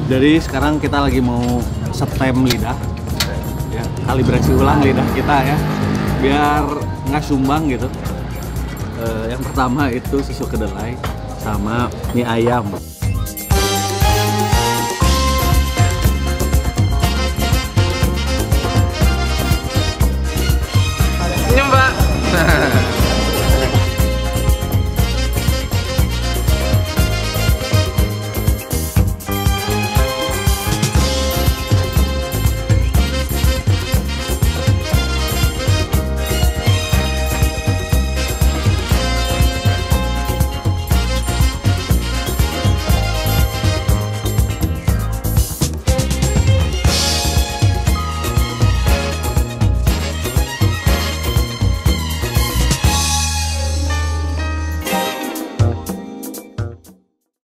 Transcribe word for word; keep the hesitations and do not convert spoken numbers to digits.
Jadi sekarang kita lagi mau setem lidah, ya, kalibrasi ulang lidah kita ya, biar nggak sumbang gitu. E, yang pertama itu susu kedelai sama mie ayam. Ini Mbak.